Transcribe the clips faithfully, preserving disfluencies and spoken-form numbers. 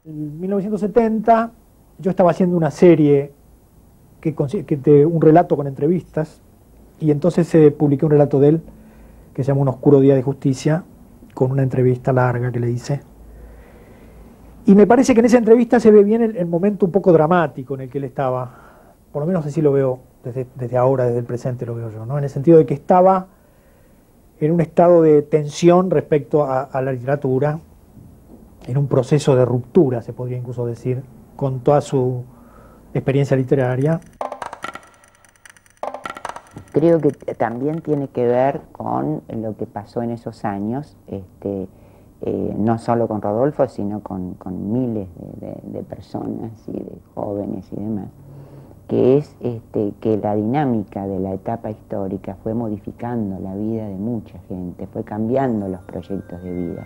En mil novecientos setenta yo estaba haciendo una serie, que, que de un relato con entrevistas, y entonces se eh, publiqué un relato de él que se llama Un oscuro día de justicia, con una entrevista larga que le hice. Y me parece que en esa entrevista se ve bien el, el momento un poco dramático en el que él estaba, por lo menos así lo veo desde, desde ahora, desde el presente lo veo yo, ¿no? En el sentido de que estaba en un estado de tensión respecto a, a la literatura, en un proceso de ruptura, se podría incluso decir, con toda su experiencia literaria. Creo que también tiene que ver con lo que pasó en esos años, este, eh, no solo con Rodolfo, sino con, con miles de, de, de personas y de jóvenes y demás, que es este, que la dinámica de la etapa histórica fue modificando la vida de mucha gente, fue cambiando los proyectos de vida.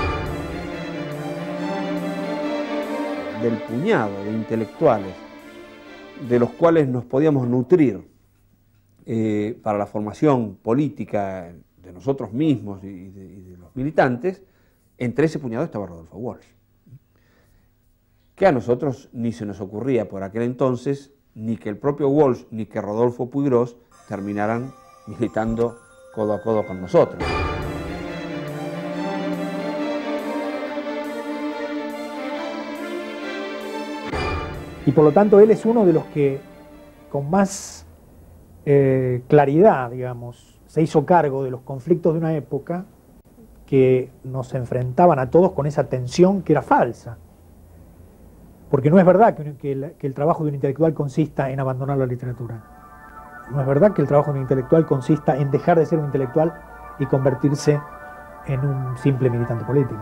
Del puñado de intelectuales de los cuales nos podíamos nutrir eh, para la formación política de nosotros mismos y de, y de los militantes, entre ese puñado estaba Rodolfo Walsh, que a nosotros ni se nos ocurría por aquel entonces ni que el propio Walsh ni que Rodolfo Puigros terminaran militando codo a codo con nosotros. Y por lo tanto él es uno de los que con más eh, claridad, digamos, se hizo cargo de los conflictos de una época que nos enfrentaban a todos con esa tensión que era falsa. Porque no es verdad que, que, el, que el trabajo de un intelectual consista en abandonar la literatura. No es verdad que el trabajo de un intelectual consista en dejar de ser un intelectual y convertirse en un simple militante político.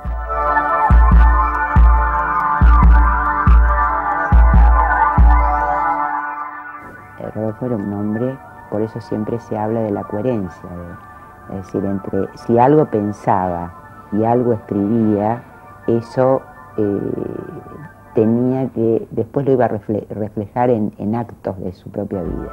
Rodolfo era un hombre, por eso siempre se habla de la coherencia, de, es decir, entre si algo pensaba y algo escribía, eso eh, tenía que, después lo iba a refle reflejar en, en actos de su propia vida.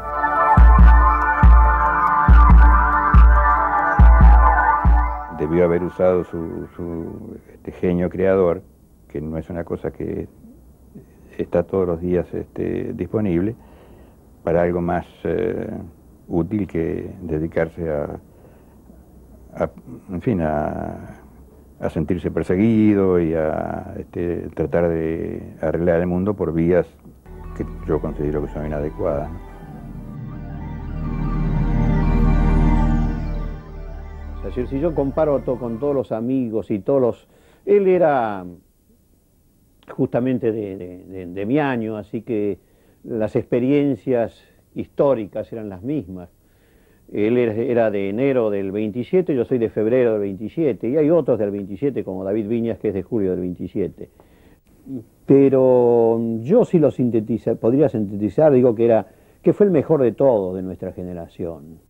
Debió haber usado su, su este, genio creador, que no es una cosa que está todos los días este, disponible, para algo más eh, útil que dedicarse a, a en fin, a, a sentirse perseguido y a este, tratar de arreglar el mundo por vías que yo considero que son inadecuadas, ¿no? Es decir, si yo comparo to con todos los amigos y todos los... Él era justamente de, de, de, de mi año, así que las experiencias históricas eran las mismas. Él era de enero del veintisiete, yo soy de febrero del veintisiete, y hay otros del veintisiete, como David Viñas, que es de julio del veintisiete. Pero yo sí lo sintetiza, podría sintetizar, digo que, era, que fue el mejor de todos de nuestra generación.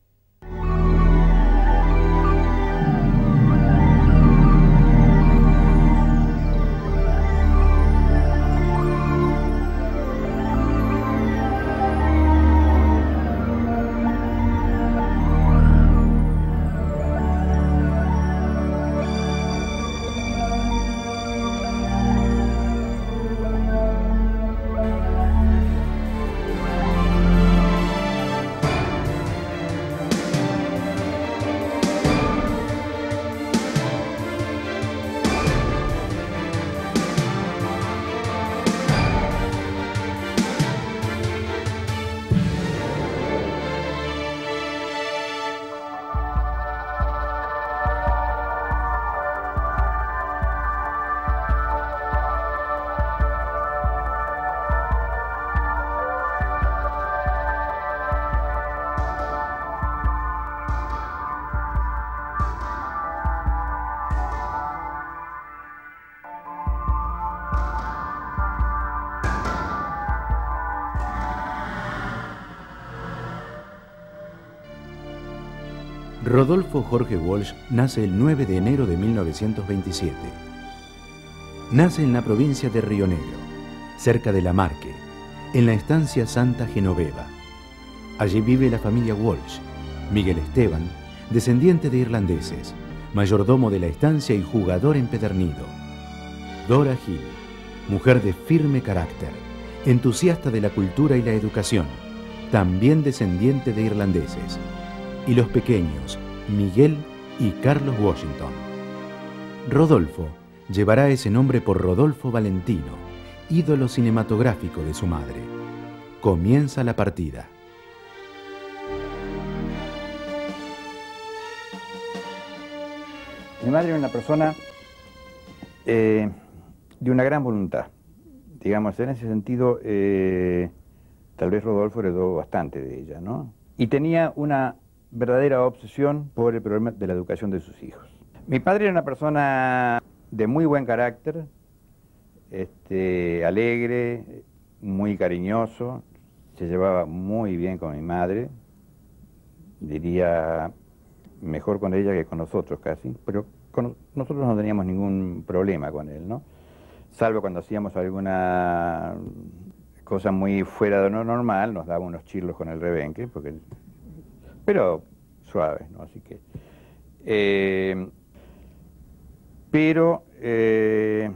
Rodolfo Jorge Walsh nace el nueve de enero de mil novecientos veintisiete. Nace en la provincia de Río Negro, cerca de La Marque, en la estancia Santa Genoveva. Allí vive la familia Walsh, Miguel Esteban, descendiente de irlandeses, mayordomo de la estancia y jugador empedernido. Dora Gil, mujer de firme carácter, entusiasta de la cultura y la educación, también descendiente de irlandeses. Y los pequeños, Miguel y Carlos Washington. Rodolfo llevará ese nombre por Rodolfo Valentino, ídolo cinematográfico de su madre. Comienza la partida. Mi madre era una persona eh, de una gran voluntad. Digamos, en ese sentido, eh, tal vez Rodolfo heredó bastante de ella, ¿no? Y tenía una verdadera obsesión por el problema de la educación de sus hijos. Mi padre era una persona de muy buen carácter, este, alegre, muy cariñoso, se llevaba muy bien con mi madre, diría mejor con ella que con nosotros casi, pero con nosotros no teníamos ningún problema con él, ¿no? Salvo cuando hacíamos alguna cosa muy fuera de lo normal, nos daba unos chirlos con el rebenque, porque, pero suaves, ¿no? Así que... Eh, pero eh,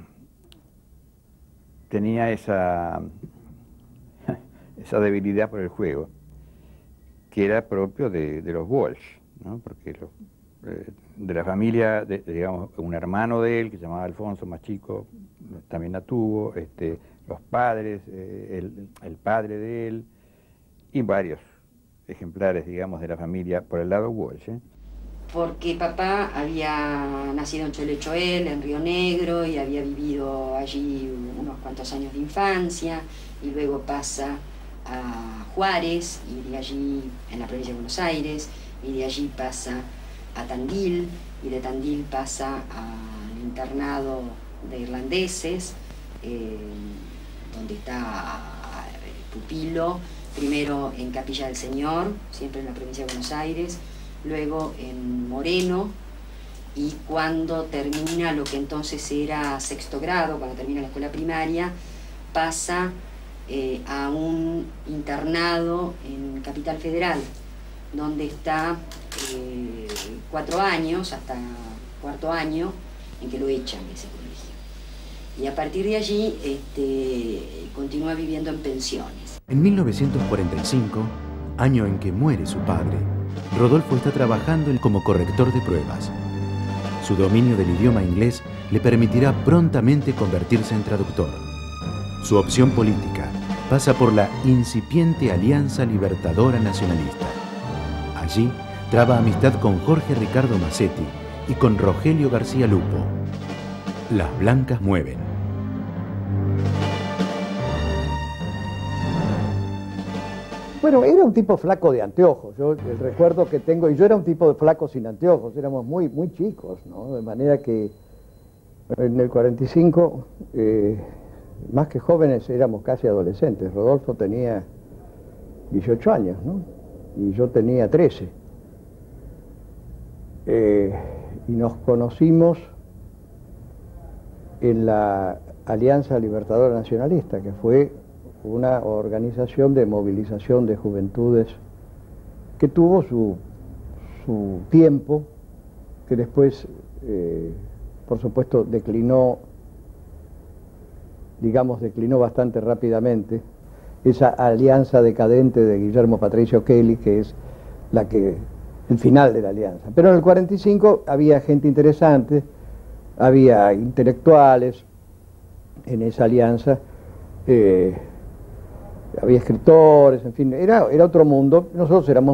tenía esa, esa debilidad por el juego, que era propio de, de los Walsh, ¿no? Porque los, eh, de la familia, de, digamos, un hermano de él, que se llamaba Alfonso, más chico, también la tuvo, este, los padres, eh, el, el padre de él, y varios ejemplares, digamos, de la familia por el lado Walsh, ¿eh? Porque papá había nacido en Cholechoel, en Río Negro, y había vivido allí unos cuantos años de infancia, y luego pasa a Juárez, y de allí, en la provincia de Buenos Aires, y de allí pasa a Tandil, y de Tandil pasa al internado de irlandeses, eh, donde está pupilo, primero en Capilla del Señor, siempre en la provincia de Buenos Aires, luego en Moreno, y cuando termina lo que entonces era sexto grado, cuando termina la escuela primaria, pasa eh, a un internado en Capital Federal, donde está eh, cuatro años, hasta cuarto año, en que lo echan de ese colegio. Y a partir de allí este, continúa viviendo en pensiones. En mil novecientos cuarenta y cinco, año en que muere su padre, Rodolfo está trabajando como corrector de pruebas. Su dominio del idioma inglés le permitirá prontamente convertirse en traductor. Su opción política pasa por la incipiente Alianza Libertadora Nacionalista. Allí traba amistad con Jorge Ricardo Macetti y con Rogelio García Lupo. Las blancas mueven. Bueno, era un tipo flaco de anteojos, yo el recuerdo que tengo, y yo era un tipo de flaco sin anteojos, éramos muy, muy chicos, ¿no? De manera que en el cuarenta y cinco, eh, más que jóvenes, éramos casi adolescentes. Rodolfo tenía dieciocho años, ¿no? Y yo tenía trece. Eh, y nos conocimos en la Alianza Libertadora Nacionalista, que fue una organización de movilización de juventudes que tuvo su, su tiempo, que después, eh, por supuesto, declinó, digamos, declinó bastante rápidamente, esa alianza decadente de Guillermo Patricio Kelly, que es la que, el final de la alianza. Pero en el cuarenta y cinco había gente interesante, había intelectuales en esa alianza, eh, había escritores, en fin, era, era otro mundo. Nosotros éramos